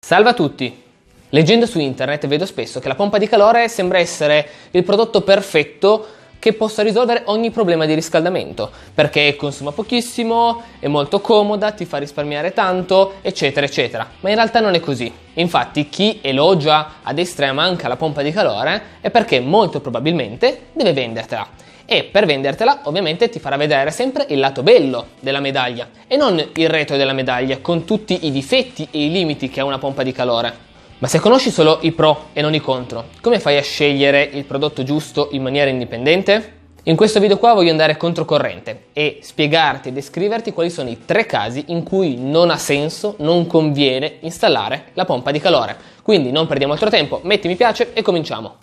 Salve a tutti! Leggendo su internet vedo spesso che la pompa di calore sembra essere il prodotto perfetto che possa risolvere ogni problema di riscaldamento, perché consuma pochissimo, è molto comoda, ti fa risparmiare tanto, eccetera eccetera. Ma in realtà non è così. Infatti chi elogia a destra e a manca la pompa di calore è perché molto probabilmente deve vendertela. E per vendertela ovviamente ti farà vedere sempre il lato bello della medaglia e non il retro della medaglia con tutti i difetti e i limiti che ha una pompa di calore. Ma se conosci solo i pro e non i contro, come fai a scegliere il prodotto giusto in maniera indipendente? In questo video qua voglio andare controcorrente e spiegarti e descriverti quali sono i 3 casi in cui non ha senso, non conviene installare la pompa di calore. Quindi non perdiamo altro tempo, metti mi piace e cominciamo.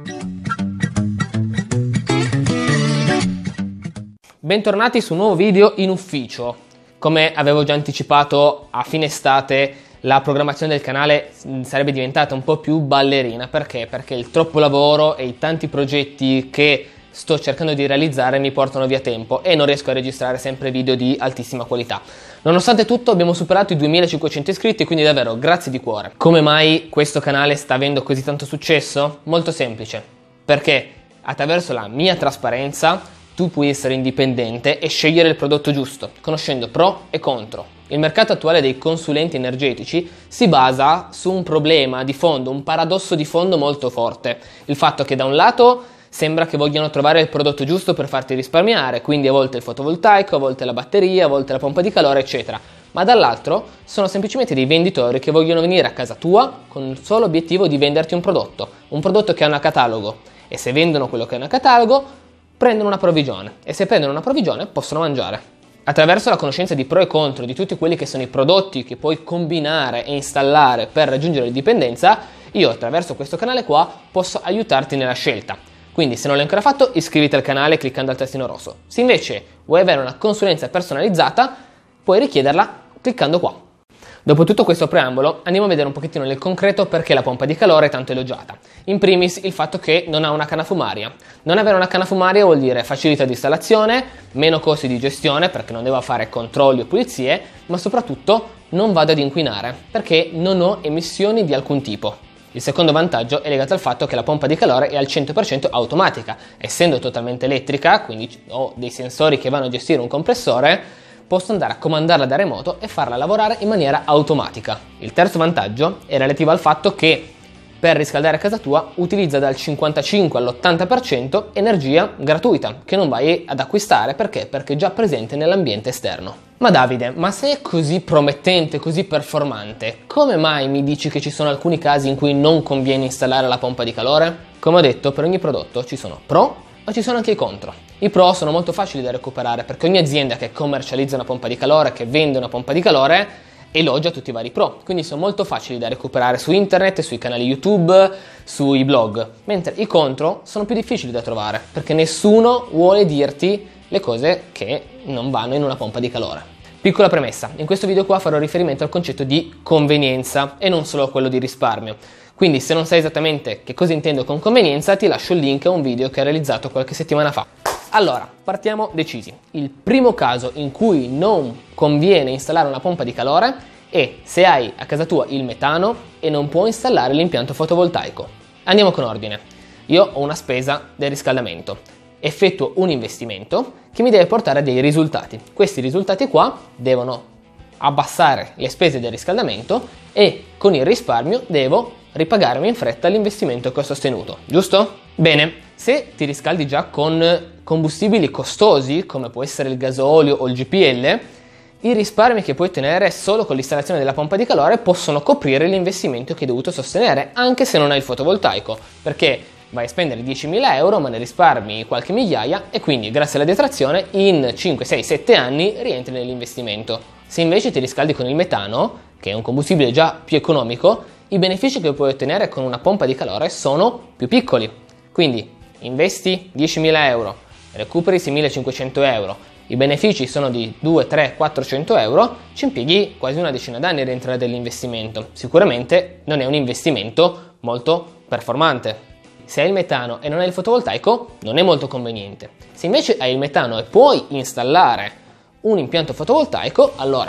Bentornati su un nuovo video in ufficio. Come avevo già anticipato a fine estate, la programmazione del canale sarebbe diventata un po' più ballerina. Perché? Perché il troppo lavoro e i tanti progetti che sto cercando di realizzare mi portano via tempo e non riesco a registrare sempre video di altissima qualità. Nonostante tutto abbiamo superato i 2500 iscritti, quindi davvero grazie di cuore. Come mai questo canale sta avendo così tanto successo? Molto semplice, perché attraverso la mia trasparenza tu puoi essere indipendente e scegliere il prodotto giusto, conoscendo pro e contro. Il mercato attuale dei consulenti energetici si basa su un problema di fondo, un paradosso di fondo molto forte. Il fatto che da un lato sembra che vogliano trovare il prodotto giusto per farti risparmiare, quindi a volte il fotovoltaico, a volte la batteria, a volte la pompa di calore, eccetera. Ma dall'altro sono semplicemente dei venditori che vogliono venire a casa tua con il solo obiettivo di venderti un prodotto che ha un catalogo. E se vendono quello che è un catalogo, prendono una provvigione e se prendono una provvigione possono mangiare. Attraverso la conoscenza di pro e contro di tutti quelli che sono i prodotti che puoi combinare e installare per raggiungere l'indipendenza, io attraverso questo canale qua posso aiutarti nella scelta. Quindi se non l'hai ancora fatto iscriviti al canale cliccando al tastino rosso. Se invece vuoi avere una consulenza personalizzata puoi richiederla cliccando qua. Dopo tutto questo preambolo andiamo a vedere un pochettino nel concreto perché la pompa di calore è tanto elogiata. In primis il fatto che non ha una canna fumaria. Non avere una canna fumaria vuol dire facilità di installazione, meno costi di gestione perché non devo fare controlli o pulizie, ma soprattutto non vado ad inquinare perché non ho emissioni di alcun tipo. Il secondo vantaggio è legato al fatto che la pompa di calore è al 100% automatica. Essendo totalmente elettrica, quindi ho dei sensori che vanno a gestire un compressore, posso andare a comandarla da remoto e farla lavorare in maniera automatica. Il terzo vantaggio è relativo al fatto che per riscaldare casa tua utilizza dal 55 all'80% energia gratuita che non vai ad acquistare perché è già presente nell'ambiente esterno. Ma Davide, ma se è così promettente, così performante, come mai mi dici che ci sono alcuni casi in cui non conviene installare la pompa di calore? Come ho detto, per ogni prodotto ci sono pro ma ci sono anche i contro. I pro sono molto facili da recuperare perché ogni azienda che commercializza una pompa di calore, che vende una pompa di calore, elogia tutti i vari pro, quindi sono molto facili da recuperare su internet, sui canali YouTube, sui blog, mentre i contro sono più difficili da trovare perché nessuno vuole dirti le cose che non vanno in una pompa di calore. Piccola premessa, in questo video qua farò riferimento al concetto di convenienza e non solo a quello di risparmio. Quindi se non sai esattamente che cosa intendo con convenienza ti lascio il link a un video che ho realizzato qualche settimana fa. Allora, partiamo decisi. Il primo caso in cui non conviene installare una pompa di calore è se hai a casa tua il metano e non puoi installare l'impianto fotovoltaico. Andiamo con ordine. Io ho una spesa del riscaldamento. Effettuo un investimento che mi deve portare a dei risultati. Questi risultati qua devono abbassare le spese del riscaldamento e con il risparmio devo ripagarmi in fretta l'investimento che ho sostenuto, giusto? Bene, se ti riscaldi già con combustibili costosi come può essere il gasolio o il GPL, i risparmi che puoi ottenere solo con l'installazione della pompa di calore possono coprire l'investimento che hai dovuto sostenere anche se non hai il fotovoltaico, perché vai a spendere 10.000 euro ma ne risparmi qualche migliaia e quindi grazie alla detrazione in 5, 6, 7 anni rientri nell'investimento. Se invece ti riscaldi con il metano, che è un combustibile già più economico, i benefici che puoi ottenere con una pompa di calore sono più piccoli. Quindi investi 10.000 euro, recuperi 6.500 euro, i benefici sono di 2, 3, 400 euro, ci impieghi quasi una decina d'anni a rientrare dell'investimento. Sicuramente non è un investimento molto performante. Se hai il metano e non hai il fotovoltaico, non è molto conveniente. Se invece hai il metano e puoi installare un impianto fotovoltaico, allora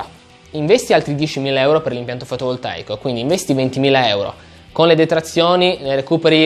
investi altri 10.000 euro per l'impianto fotovoltaico, quindi investi 20.000 euro, con le detrazioni ne recuperi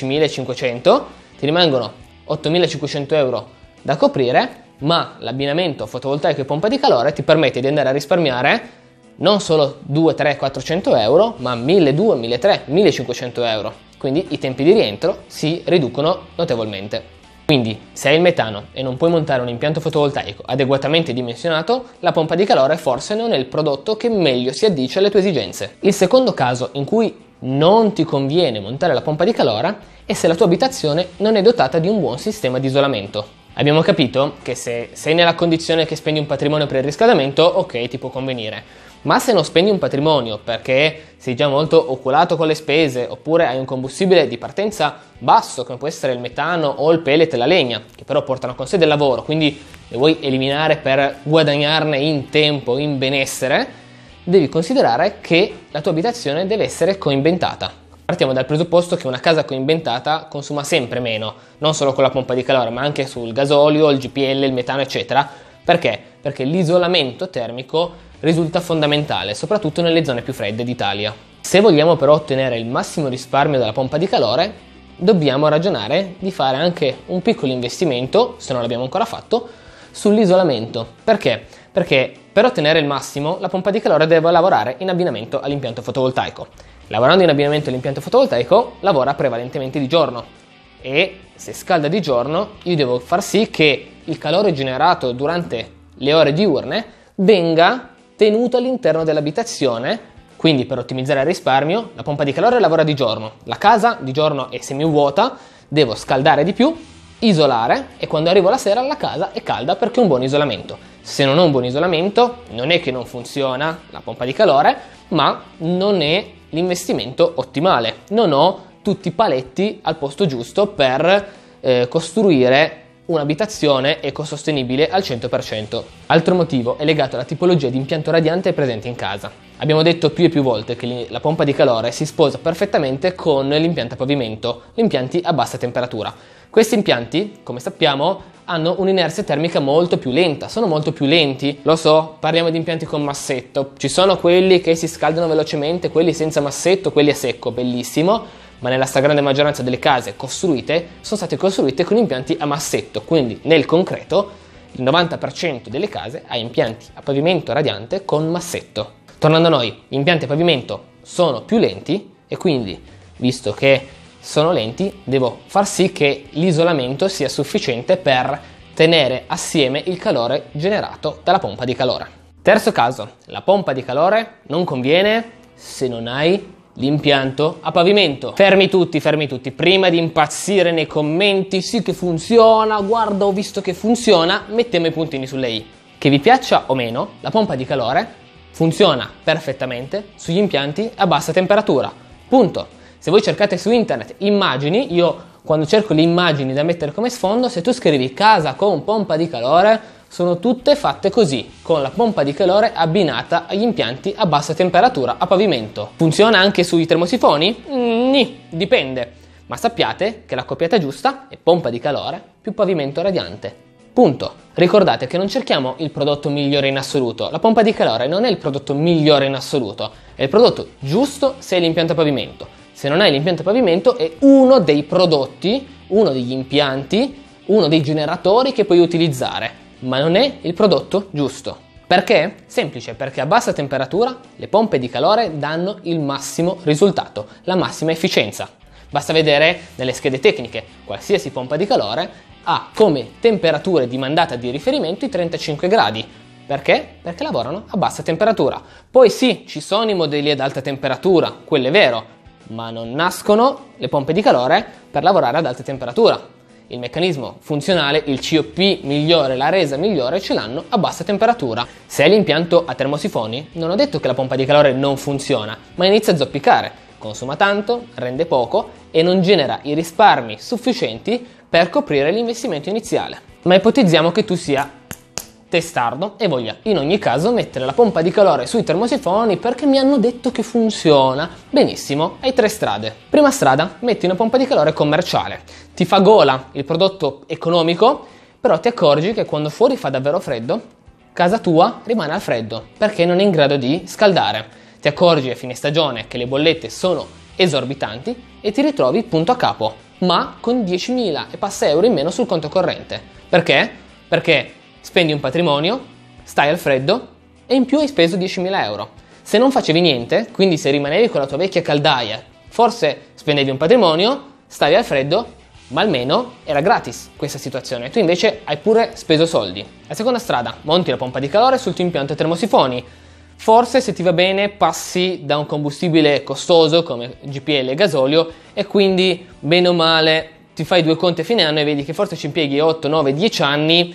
11.500, ti rimangono 8.500 euro da coprire, ma l'abbinamento fotovoltaico e pompa di calore ti permette di andare a risparmiare non solo 2, 3, 400 euro, ma 1.200, 1.300, 1.500 euro. Quindi i tempi di rientro si riducono notevolmente. Quindi, se hai il metano e non puoi montare un impianto fotovoltaico adeguatamente dimensionato, la pompa di calore forse non è il prodotto che meglio si addice alle tue esigenze. Il secondo caso in cui non ti conviene montare la pompa di calore è se la tua abitazione non è dotata di un buon sistema di isolamento. Abbiamo capito che se sei nella condizione che spendi un patrimonio per il riscaldamento, ok, ti può convenire. Ma se non spendi un patrimonio perché sei già molto oculato con le spese, oppure hai un combustibile di partenza basso, come può essere il metano o il pellet e la legna, che però portano con sé del lavoro, quindi le vuoi eliminare per guadagnarne in tempo, in benessere, devi considerare che la tua abitazione deve essere coinventata. Partiamo dal presupposto che una casa coinventata consuma sempre meno, non solo con la pompa di calore, ma anche sul gasolio, il GPL, il metano, eccetera. Perché? Perché l'isolamento termico risulta fondamentale, soprattutto nelle zone più fredde d'Italia. Se vogliamo però ottenere il massimo risparmio dalla pompa di calore, dobbiamo ragionare di fare anche un piccolo investimento, se non l'abbiamo ancora fatto, sull'isolamento. Perché? Perché per ottenere il massimo, la pompa di calore deve lavorare in abbinamento all'impianto fotovoltaico. Lavorando in abbinamento all'impianto fotovoltaico, lavora prevalentemente di giorno e se scalda di giorno, io devo far sì che il calore generato durante le ore diurne venga tenuto all'interno dell'abitazione. Quindi per ottimizzare il risparmio, la pompa di calore lavora di giorno, la casa di giorno è semivuota, devo scaldare di più, isolare e quando arrivo la sera la casa è calda perché ho un buon isolamento. Se non ho un buon isolamento, non è che non funziona la pompa di calore, ma non è l'investimento ottimale. Non ho tutti i paletti al posto giusto per costruire un'abitazione ecosostenibile al 100%. Altro motivo è legato alla tipologia di impianto radiante presente in casa. Abbiamo detto più e più volte che la pompa di calore si sposa perfettamente con l'impianto a pavimento, gli impianti a bassa temperatura. Questi impianti, come sappiamo, hanno un'inerzia termica molto più lenta, sono molto più lenti, lo so, parliamo di impianti con massetto, ci sono quelli che si scaldano velocemente, quelli senza massetto, quelli a secco, bellissimo, ma nella stragrande maggioranza delle case costruite sono state costruite con impianti a massetto, quindi nel concreto il 90% delle case ha impianti a pavimento radiante con massetto. Tornando a noi, gli impianti a pavimento sono più lenti e quindi, visto che sono lenti, devo far sì che l'isolamento sia sufficiente per tenere assieme il calore generato dalla pompa di calore. Terzo caso, la pompa di calore non conviene se non hai l'impianto a pavimento. Fermi tutti, prima di impazzire nei commenti, sì che funziona, guarda ho visto che funziona, mettiamo i puntini sulle i. Che vi piaccia o meno, la pompa di calore funziona perfettamente sugli impianti a bassa temperatura. Punto. Se voi cercate su internet immagini, io quando cerco le immagini da mettere come sfondo, se tu scrivi casa con pompa di calore, sono tutte fatte così, con la pompa di calore abbinata agli impianti a bassa temperatura a pavimento. Funziona anche sui termosifoni? Dipende, ma sappiate che la coppiata giusta è pompa di calore più pavimento radiante. Punto. Ricordate che non cerchiamo il prodotto migliore in assoluto, la pompa di calore non è il prodotto migliore in assoluto, è il prodotto giusto se hai l'impianto a pavimento. Se non hai l'impianto a pavimento è uno dei prodotti, uno degli impianti, uno dei generatori che puoi utilizzare, ma non è il prodotto giusto. Perché? Semplice, perché a bassa temperatura le pompe di calore danno il massimo risultato, la massima efficienza. Basta vedere nelle schede tecniche, qualsiasi pompa di calore ha come temperature di mandata di riferimento i 35 gradi. Perché? Perché lavorano a bassa temperatura. Poi sì, ci sono i modelli ad alta temperatura, quello è vero, ma non nascono le pompe di calore per lavorare ad alta temperatura. Il meccanismo funzionale, il COP migliore, la resa migliore ce l'hanno a bassa temperatura. Se hai l'impianto a termosifoni, non ho detto che la pompa di calore non funziona, ma inizia a zoppicare, consuma tanto, rende poco e non genera i risparmi sufficienti per coprire l'investimento iniziale. Ma ipotizziamo che tu sia testardo e voglia in ogni caso mettere la pompa di calore sui termosifoni perché mi hanno detto che funziona. Benissimo, hai tre strade. Prima strada, metti una pompa di calore commerciale. Ti fa gola il prodotto economico, però ti accorgi che quando fuori fa davvero freddo casa tua rimane al freddo perché non è in grado di scaldare. Ti accorgi a fine stagione che le bollette sono esorbitanti e ti ritrovi punto a capo, ma con 10.000 e passa euro in meno sul conto corrente. Perché? Perché spendi un patrimonio, stai al freddo e in più hai speso 10.000 euro. Se non facevi niente, quindi se rimanevi con la tua vecchia caldaia, forse spendevi un patrimonio, stavi al freddo, ma almeno era gratis questa situazione. Tu invece hai pure speso soldi. La seconda strada, monti la pompa di calore sul tuo impianto termosifoni. Forse, se ti va bene, passi da un combustibile costoso come GPL e gasolio e quindi, bene o male, ti fai due conti a fine anno e vedi che forse ci impieghi 8, 9, 10 anni,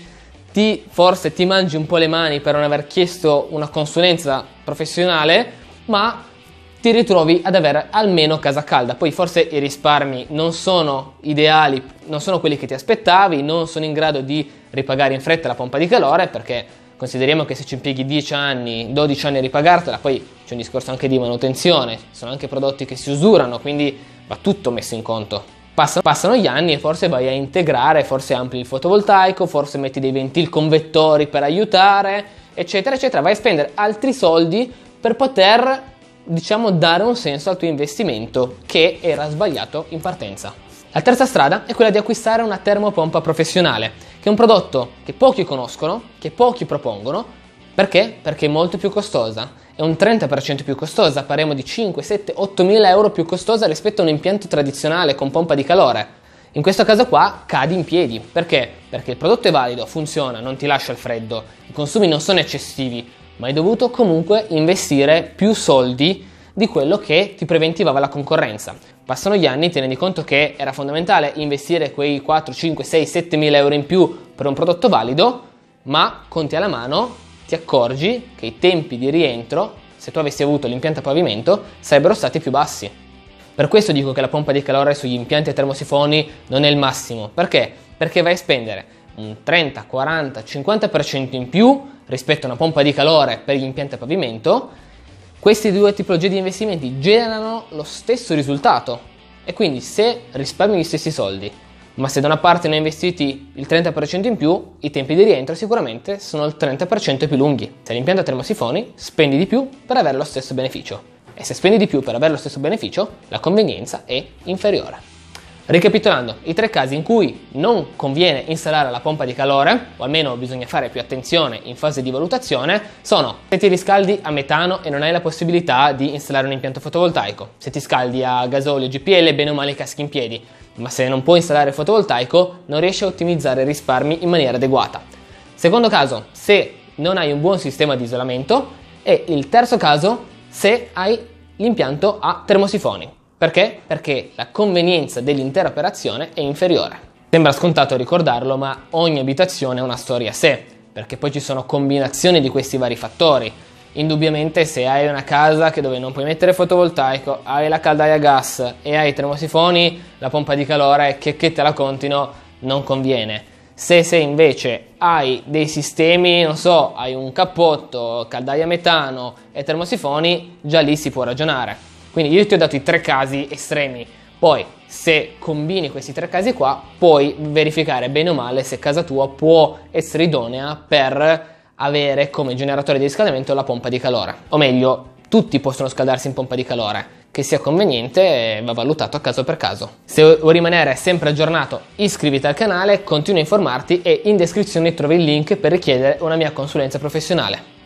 forse ti mangi un po' le mani per non aver chiesto una consulenza professionale, ma ti ritrovi ad avere almeno casa calda. Poi forse i risparmi non sono ideali, non sono quelli che ti aspettavi, non sono in grado di ripagare in fretta la pompa di calore, perché consideriamo che se ci impieghi 10 anni, 12 anni a ripagartela, poi c'è un discorso anche di manutenzione, sono anche prodotti che si usurano, quindi va tutto messo in conto. Passano gli anni e forse vai a integrare, forse ampli il fotovoltaico, forse metti dei ventil convettori per aiutare, eccetera, eccetera. Vai a spendere altri soldi per poter, diciamo, dare un senso al tuo investimento che era sbagliato in partenza. La terza strada è quella di acquistare una termopompa professionale, che è un prodotto che pochi conoscono, che pochi propongono. Perché? Perché è molto più costosa. È un 30% più costosa, parliamo di 5, 7, 8.000 euro più costosa rispetto a un impianto tradizionale con pompa di calore. In questo caso qua cadi in piedi. Perché? Perché il prodotto è valido, funziona, non ti lascia il freddo, i consumi non sono eccessivi, ma hai dovuto comunque investire più soldi di quello che ti preventivava la concorrenza. Passano gli anni, ti rendi conto che era fondamentale investire quei 4, 5, 6, 7.000 euro in più per un prodotto valido, ma conti alla mano ti accorgi che i tempi di rientro, se tu avessi avuto l'impianto a pavimento, sarebbero stati più bassi. Per questo dico che la pompa di calore sugli impianti a termosifoni non è il massimo. Perché? Perché vai a spendere un 30, 40, 50% in più rispetto a una pompa di calore per gli impianti a pavimento. Queste due tipologie di investimenti generano lo stesso risultato e quindi se risparmi gli stessi soldi, ma se da una parte ne hai investiti il 30% in più, i tempi di rientro sicuramente sono il 30% più lunghi. Se l'impianto a termosifoni spendi di più per avere lo stesso beneficio e se spendi di più per avere lo stesso beneficio, la convenienza è inferiore. Ricapitolando, i tre casi in cui non conviene installare la pompa di calore, o almeno bisogna fare più attenzione in fase di valutazione, sono: se ti riscaldi a metano e non hai la possibilità di installare un impianto fotovoltaico, se ti scaldi a gasolio GPL, bene o male caschi in piedi, ma se non puoi installare fotovoltaico non riesci a ottimizzare i risparmi in maniera adeguata. Secondo caso, se non hai un buon sistema di isolamento, e il terzo caso, se hai l'impianto a termosifoni. Perché? Perché la convenienza dell'intera operazione è inferiore. Sembra scontato ricordarlo, ma ogni abitazione ha una storia a sé, perché poi ci sono combinazioni di questi vari fattori. Indubbiamente se hai una casa dove non puoi mettere fotovoltaico, hai la caldaia a gas e hai i termosifoni, la pompa di calore che te la contino non conviene. Se invece hai dei sistemi, non so, hai un cappotto, caldaia a metano e termosifoni, già lì si può ragionare. Quindi io ti ho dato i tre casi estremi, poi se combini questi tre casi qua puoi verificare bene o male se casa tua può essere idonea per avere come generatore di riscaldamento la pompa di calore. O meglio, tutti possono scaldarsi in pompa di calore, che sia conveniente va valutato caso per caso. Se vuoi rimanere sempre aggiornato, iscriviti al canale, continua a informarti e in descrizione trovi il link per richiedere una mia consulenza professionale.